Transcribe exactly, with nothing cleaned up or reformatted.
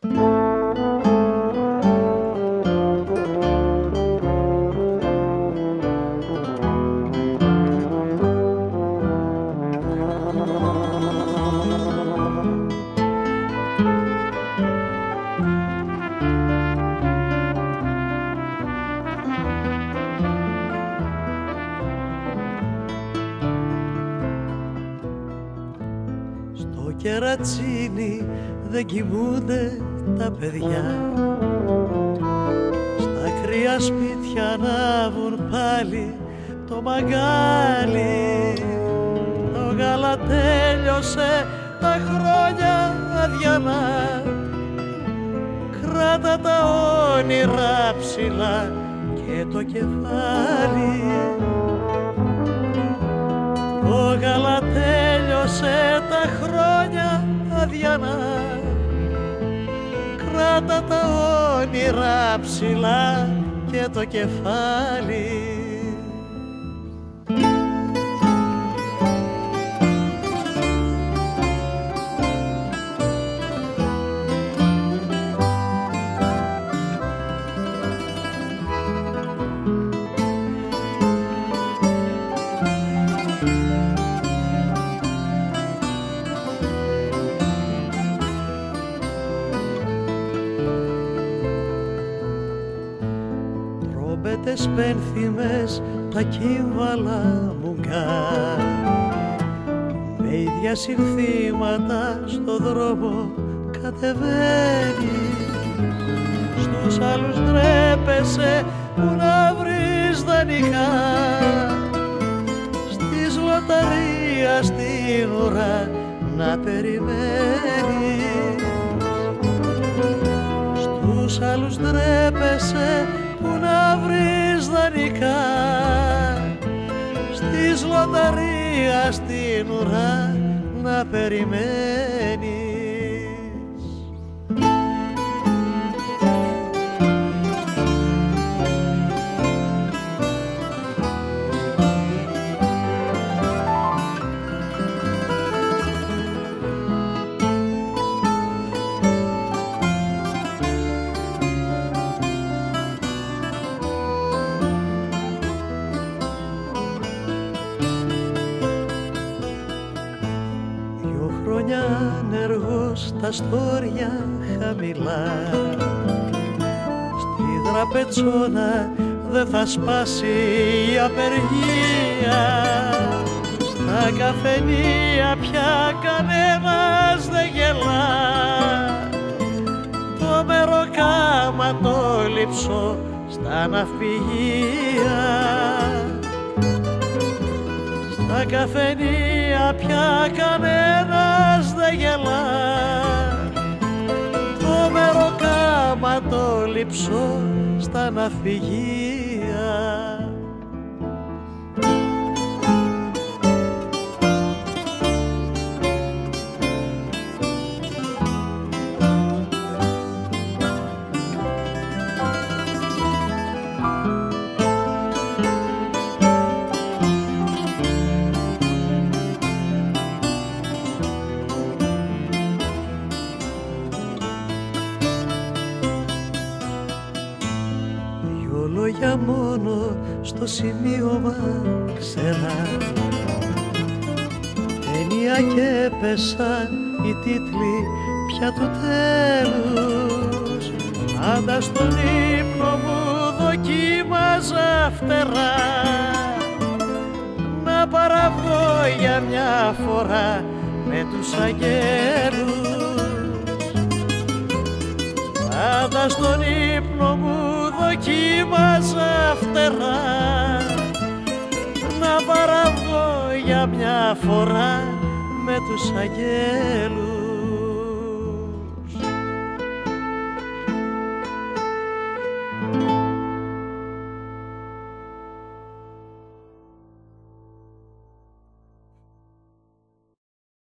Κερατσίνι δεν κοιμούνται τα παιδιά, στα κρύα σπίτια ανάβουν πάλι το μαγκάλι. Το γάλα τέλειωσε, τα χρόνια αδιανά, κράτα τα όνειρα ψηλά και το κεφάλι. Το γάλα τέλειωσε, τα χρόνια αδιανά, κράτα τα όνειρα ψηλά και το κεφάλι. Τρομπέτες πένθυμες, τα κύμβαλα μουγκά, με ίδια συνθήματα στο δρόμο κατεβαίνει. Στους άλλους ντρέπεσαι που να βρεις δανεικά, στις λοταρία στην ουρά να περιμένεις. Στους άλλους ντρέπεσαι που να βρεις δανεικά, στις λοταρία στην ουρά να περιμένεις. Ανεργός τα στόρια χαμηλά, στη δραπετσόνα δεν θα σπάσει η απεργία. Στα καφενεία πια κανένας δεν γελά, το μεροκάμα το λείψω στα ναυπηγεία. Στα καφενεία πια κανένας δεν γελά, το μεροκάμα το λείψω στα ναυπηγεία. Λόγια μόνο στο σημείωμα ξερά, ταινία και έπεσαν οι τίτλοι πια του τέλους. Πάντα στον ύπνο μου δοκίμαζα φτερά, να παραβγώ για μια φορά με τους αγγέλους. Πάντα στον ύπνο μου δοκίμαζα φτερά, να παραβγώ για μια φορά με τους αγγέλους.